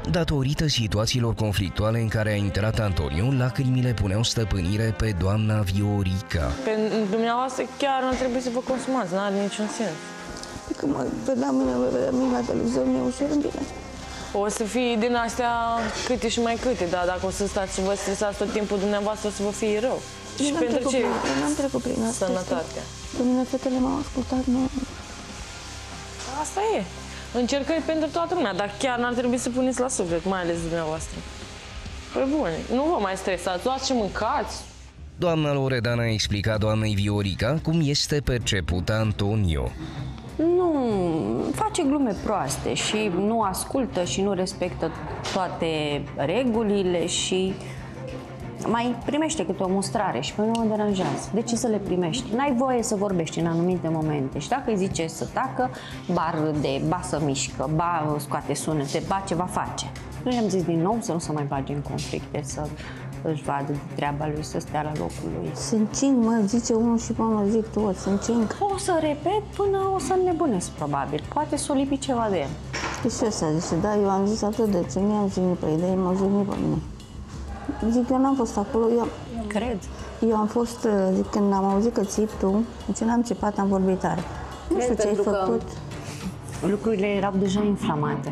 Datorită situațiilor conflictuale în care a intrat Antonio, lacrimile puneau stăpânire pe doamna Viorica. Pe dumneavoastră chiar nu trebuie să vă consumați, nu are niciun sens. Când mă vedeam mine la televizor, mi-e ușor în bine. O să fie din astea câte și mai câte, dar dacă o să stați și vă stresați tot timpul dumneavoastră, o să vă fie rău. Și pentru ce? N-am trecut prin asta. Sănătatea. Pe mine fetele m-au ascultat, nu. Asta e. Încercări pentru toată lumea, dar chiar n-ar trebui să puneți la suflet, mai ales dumneavoastră. Păi bune, nu vă mai stresați, luați și mâncați. Doamna Loredana a explicat doamnei Viorica cum este perceput Antonio. Nu, face glume proaste și nu ascultă și nu respectă toate regulile și mai primește câte o mustrare și pe mine mă deranjează. De ce să le primești? N-ai voie să vorbești în anumite momente și dacă îi zice să tacă, ba râde, ba să mișcă, ba scoate sunete, ba ce va face. Noi am zis din nou să nu se mai bage în conflicte, să își vadă de treaba lui, să stea la locul lui. Sunt cinci, mă zice unul și până zic toți, sunt cinci. O să repet până o să înnebunesc, probabil. Poate să o lipi ceva de el. Știi și ăsta zice, da, eu am zis atât de ce, mi-am jignit pe ei, m-au jignit pe mine. Zic, eu n-am fost acolo, Cred. Eu am fost, zic, când am auzit că ții tu, deci n-am țipat, am vorbit tare. Nu știu ce ai făcut. Lucrurile erau deja inflamate.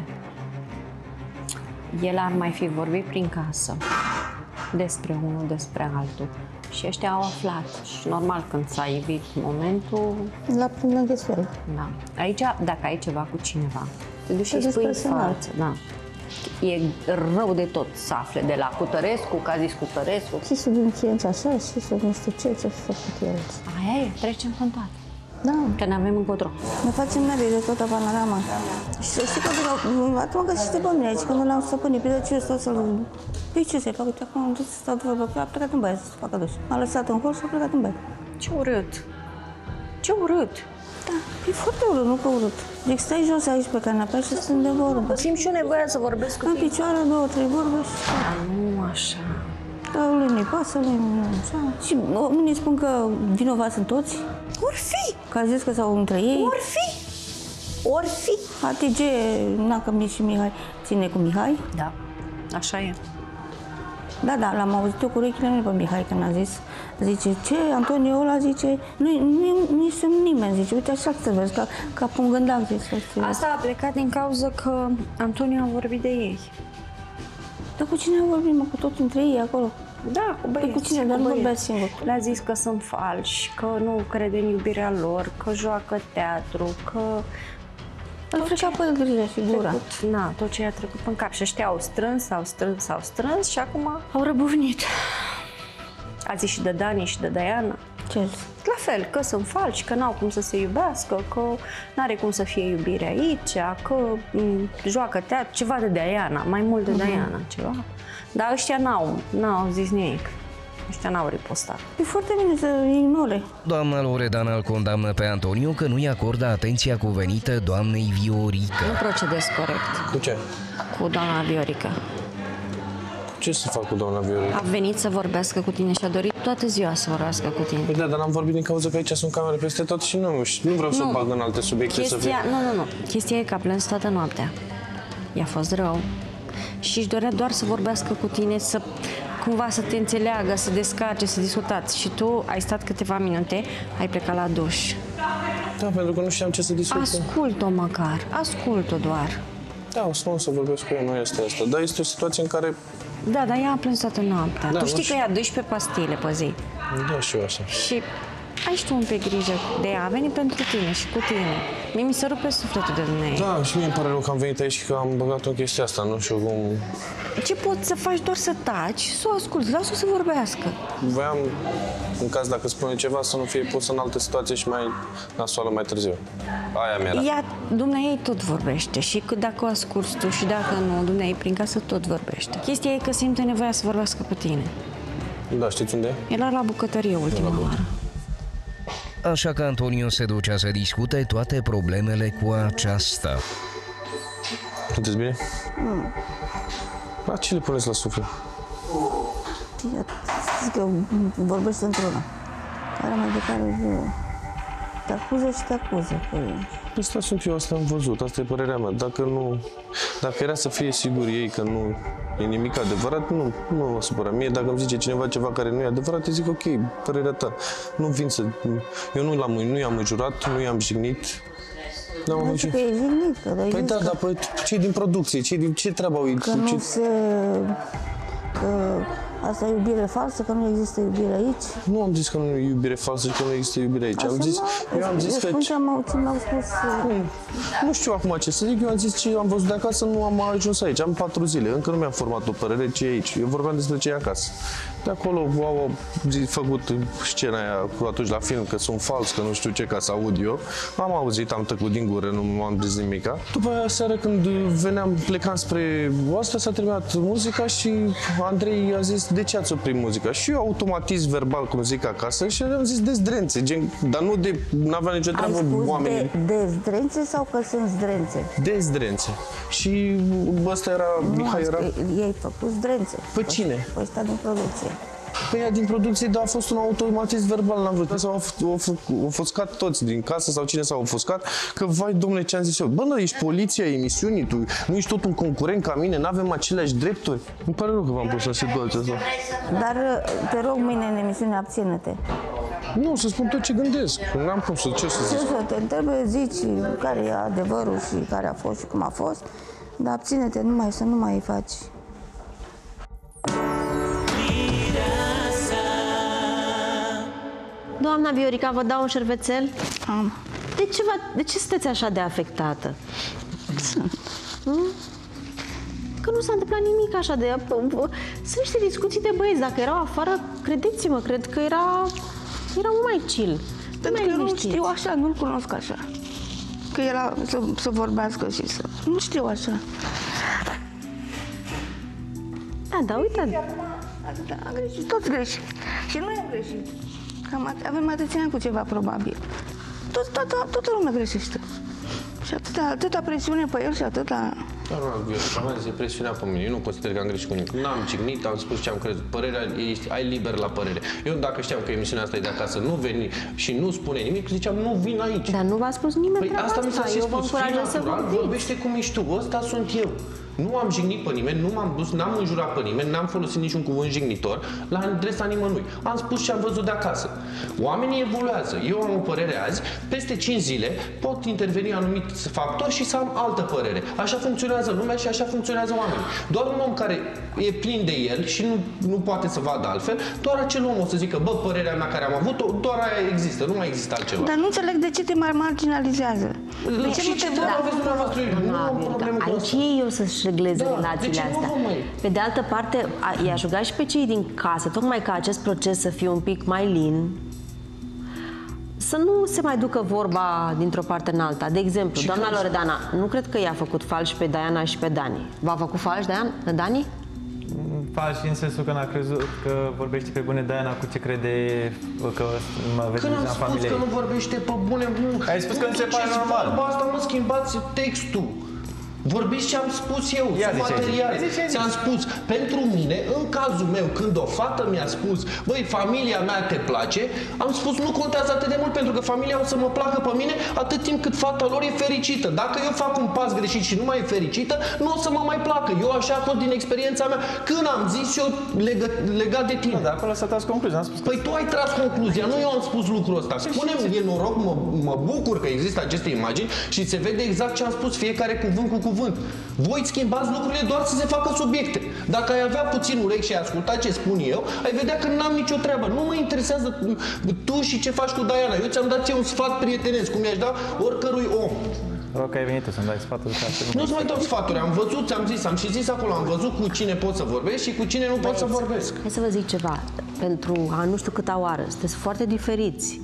El ar mai fi vorbit prin casă despre unul, despre altul. Și ăștia au aflat. Și normal, când s-a evit momentul... La plin înghesuială. Da. Aici, dacă ai ceva cu cineva, te duci și spui în față. Da. E rău de tot să afle de la Cutărescu, că a zis Cutărescu. Și sub influența așa, și sub nu știu ce fi făcut el. Aia e, trecem în toate. Da. Că ne avem încotro. Ne facem nervi de toată panorama. Și să știi că acum găsește pe mine aici, când l-am stăpânit, pe de ce eu stau să-l... Păi ce să-i fac? Uite, acum am dus să stau de vorbă, că a plecat în baie să facă duș. M-a lăsat în hol și a plecat în baie. Ce urât! Ce urât! Da, e foarte urât, nu că urât. Deci stai jos aici pe canapea și sunt de vorbă. Simt și eu nevoia să vorbesc cu în tine. picioare, două, trei vorbe și... Da, nu așa. Da, lui nu-i pasă, lui nu așa. Și unii spun că vinovați sunt toți. Or fi! Că a zis că s-au între ei. Or fi! Or fi! ATG, na, că și Mihai ține cu Mihai. Da, așa e. Da, da, l-am auzit eu cu urechile lui pe Mihai când a zis. Zice, ce, Antonio ăla, zice, nu-i semn nimeni, zice, uite așa să vezi, ca pe un gândac, zice. Asta a plecat din cauza că Antonio a vorbit de ei. Dar cu cine a vorbit, mă, cu toți între ei acolo? Da, cu băieți. Cu cine, dar nu vorbea singur. Le-a zis că sunt falși, că nu crede în iubirea lor, că joacă teatru, că... Îl freca pe el grija și gura. Na, tot ce i-a trecut în cap. Și ăștia au strâns și acum au răbufnit. A zis și de Dani și de Diana. Ce? La fel, că sunt falși, că n-au cum să se iubească, că n-are cum să fie iubire aici, că joacă teatru, ceva de Diana, mai mult de Diana, ceva. Dar ăștia n-au zis nimic. Ăștia n-au ripostat. E foarte bine să ignore. Doamna Loredana îl condamnă pe Antonio că nu-i acordă atenția cuvenită doamnei Viorica. Nu procedez corect Cu ce? cu doamna Viorica. Ce să fac cu doamna Viorica? A venit să vorbească cu tine și a dorit toată ziua să vorbească cu tine. Păi da, dar n-am vorbit din cauza că aici sunt camere peste tot și nu vreau să bag în alte subiecte să fie. Nu. Chestia e că a plâns toată noaptea. I-a fost rău. Și își dorea doar să vorbească cu tine, să cumva să te înțeleagă, să descarce, să discutați. Și tu ai stat câteva minute, ai plecat la duș. Da, pentru că nu știam ce să discut. Ascult-o măcar, ascult-o doar. Da, o să vorbesc cu ea, nu este asta. Dar este o situație în care... Da, dar ea a plâns toată noaptea. Da, tu știi că ia 12 pastile pe zi. Da, și eu așa. Și ai și tu un pic grijă de ea. A venit pentru tine și cu tine. Mie mi se rupe sufletul de dumneavoastră. Da, și mie îmi pare rău că am venit aici și că am băgat în chestia asta, nu știu cum... Ce poți să faci? Doar să taci, să o asculți, lasă-o să vorbească. Voiam, în caz dacă spune ceva, să nu fie pus în alte situații și mai nasoală mai târziu. Aia mi-era. Ea, dumneavoastră tot vorbește și dacă o asculți tu și dacă nu, dumneavoastră prin casă tot vorbește. Chestia e că simte nevoia să vorbească cu tine. Da, știți unde e? Era la bucătărie ultima oară. Așa că Antonio se ducea să discute toate problemele cu aceasta. Sunteți bine? La ce le puneți la suflet? Zic că vorbește într-una. Care mai de care... Te acuză și te acuză. Asta sunt eu, asta am văzut, asta e părerea mea. Dacă era să fie sigur ei că nu e nimic adevărat, nu mă supăra. Mie, dacă îmi zice cineva ceva care nu e adevărat, îi zic ok, părerea ta. Nu vin să... Eu nu i-am înjurat, nu i-am jignit. Nu știu că e jignit. Păi da, dar cei din producție, ce treabă au ei? Că nu se... Că asta e iubire falsă, că nu există iubire aici. Nu am zis că nu e iubire falsă și că nu există iubire aici. Eu am zis că... Mi-au spus... Nu știu acum ce să zic, eu am zis ce am văzut de acasă, nu am ajuns aici. Am 4 zile, încă nu mi-am format o părere ce e aici. Eu vorbeam despre ce e acasă. De acolo au făcut scena aia atunci la film, că sunt fals, că nu știu ce, ca să aud eu. Am auzit, am tăcut din gură, nu m-am zis nimica. După aia, seara, când plecam spre oastă, s-a terminat muzica și Andrei a zis, de ce ați oprit muzica? Și eu, automatism verbal, cum zic acasă, și am zis dezdrențe, dar n-avea nicio treabă oamenii. Ai spus dezdrențe sau că sunt zdrențe? Dezdrențe. Și ăsta era, Mihai era... Ei făcut zdrențe. Pe cine? Păi ăsta din producție. Păi ea din producție, dar a fost un automatism verbal, n-am vrut. Sau au ofuscat toți din casă sau cine s-a ofuscat, că vai, domnule, ce am zis eu? Bă, nu, ești poliția emisiunii, tu nu ești tot un concurent ca mine, n-avem aceleași drepturi. Îmi pare rău că v-am pus în situația asta. Dar te rog, mine în emisiune, abține-te. Nu, să spun tot ce gândesc. N-am cum să, ce să zic. Ce să te întrebe, zici care e adevărul și care a fost și cum a fost, dar abține-te, să nu mai faci. Doamna Viorica, vă dau un șervețel? Am. De ce sunteți așa de afectată? Că nu s-a întâmplat nimic așa de... Sunt niște discuții de băieți. Dacă erau afară, credeți-mă, cred că erau mai chill. Pentru că eu nu știu așa, nu-l cunosc așa. Că era să vorbească și să... Nu știu așa. Da, uite. Am greșit, toți greșit. Și noi am greșit. Avem atâția ani cu ceva, probabil. Toată lumea greșește. Și atâta presiune pe el și atâta... Dar nu, Viorica, mea se presiunea pe mine. Eu nu consider că am greșit cu nimic. N-am cignit, am spus ce am crezut. Părerea, ai liber la părere. Eu, dacă știam că emisiunea asta e de acasă, nu veni și nu spune nimic, ziceam, nu vin aici. Dar nu v-a spus nimeni treaba asta. Păi asta mi s-a și spus. Fii natural, vorbește cum ești tu. Ăsta sunt eu. Nu am jignit pe nimeni, nu m-am dus, n-am înjurat pe nimeni, n-am folosit niciun cuvânt jignitor la adresa nimănui. Am spus ce am văzut de acasă. Oamenii evoluează. Eu am o părere azi, peste 5 zile pot interveni anumiți factori și să am altă părere. Așa funcționează lumea și așa funcționează oamenii. Doar un om care e plin de el și nu poate să vadă altfel, doar acel om o să zică, bă, părerea mea care am avut-o, doar aia există, nu mai există altceva. Dar nu înțeleg de ce te mai marginalizează. De ce nu te aveți dumneavoastră? Nu am problemă cu asta. Aici eu să-și regleze relațiile astea. Pe de altă parte, i-aș ruga și pe cei din casă, tocmai ca acest proces să fie un pic mai lean, să nu se mai ducă vorba dintr-o parte în alta. De exemplu, doamna Loredana, nu cred că i-a făcut falși pe Diana și pe Dani. V-a făcut falși Dani? Falși în sensul că n-a crezut că vorbește pe bune Diana cu ce crede că mă vede în familie. Când am spus că nu vorbește pe bune... Ai spus că nu se pare normal. Asta mă schimbați textul. Vorbiți ce am spus eu, sunt materiale. Ți-am spus, pentru mine, în cazul meu, când o fată mi-a spus, băi, familia mea te place, am spus, nu contează atât de mult, pentru că familia o să mă placă pe mine atât timp cât fata lor e fericită. Dacă eu fac un pas greșit și nu mai e fericită, nu o să mă mai placă. Eu așa a fost din experiența mea. Când am zis eu legat de tine. Dar acolo s-a tras concluzia. Păi tu ai tras concluzia, nu eu am spus lucrul ăsta. Spune-mi, e noroc, mă bucur că există aceste imagini și se vede exact ce am spus, fiecare cuvânt cu cuvânt. Voi schimbați lucrurile doar să se facă subiecte. Dacă ai avea puțin urechi și ai asculta ce spun eu, ai vedea că n-am nicio treabă. Nu mă interesează tu și ce faci cu Diana. Eu ți-am dat un sfat prietenesc, cum i-aș da oricărui om. Rog că ai venit tu să-mi dai sfaturi. Nu-ți mai dau sfaturi, am văzut, am și zis acolo, am văzut cu cine pot să vorbesc și cu cine nu pot să vorbesc. Hai să vă zic ceva, pentru a nu știu câta oară, sunteți foarte diferiți.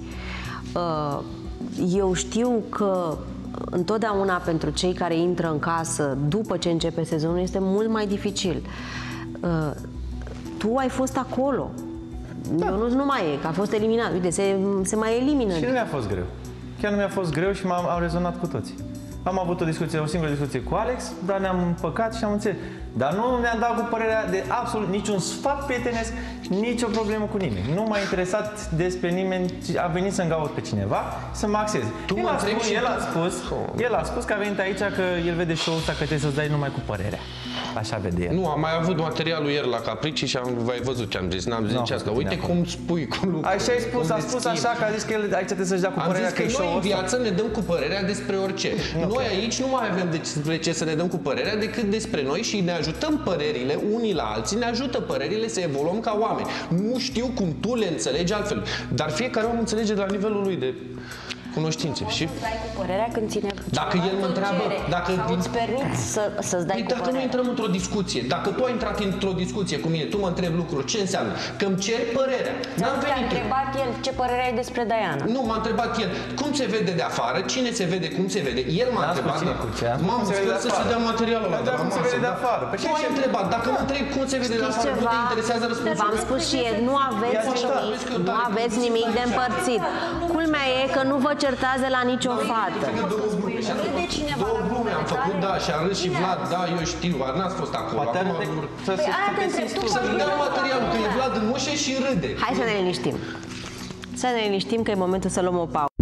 Eu știu că întotdeauna pentru cei care intră în casă după ce începe sezonul este mult mai dificil. Tu ai fost acolo. Da. Eu nu mai e, că a fost eliminat. Uite, se mai elimină. Și nu mi-a fost greu. chiar nu mi-a fost greu și am rezonat cu toții. Am avut o singură discuție cu Alex, dar ne-am împăcat și am înțeles. Dar nu ne-am dat cu părerea de absolut niciun sfat prietenesc, nicio problemă cu nimeni. Nu m-a interesat despre nimeni, a venit să-mi gaud pe cineva, să mă axez. El a spus că a venit aici că el vede show-ul ăsta, că trebuie să-ți dai numai cu părerea. Așa vede el. Nu, am mai avut materialul ieri la Capricci și ai văzut ce am zis. N-am zis că uite cum spui cu lucruri. Așa ai spus, a spus așa că a zis că el aici trebuie să-și dea cu părerea că e show-ul ăsta. Noi în viață ne dăm cu părerea despre orice. Noi aici nu mai avem despre ce să ne dăm cu părerea decât despre noi și ne ajutăm părerile unii la alții, ne ajută părerile să evoluăm ca oameni. Nu știu cum tu le înțelegi altfel, dar fiecare om înțelege de la nivelul lui de cunoștințe. Și dai cu părerea când ține dacă el mă întreabă, dacă îți permiți să-ți dai cu dacă părerea. nu intrăm într-o discuție, dacă tu ai intrat într-o discuție cu mine, tu mă întrebi lucruri, ce înseamnă? Că îmi ceri părerea. N-am Te-a venit eu. întrebat el ce părere ai despre Diana. Nu, m-a întrebat el cum se vede de afară, cine se vede, cum se vede. El m-a întrebat. Mamă, sper să se dea materialul ăla de la masă. Cum se vede de afară? Tu ai întrebat, dacă mă întrebi cum se vede de afară, nu te interesează răspunsul. V-am spus și ieri, nu aveți nimic de împărțit. Culmea e că nu vă certați de la nicio fată. Două glume am făcut, da, și a râs și Vlad, da, eu știu, n-ați fost acolo. Să-mi dea materialul, că e Vlad în ușă și râde. Hai să ne liniștim. Să ne liniștim că e momentul să luăm o pauză.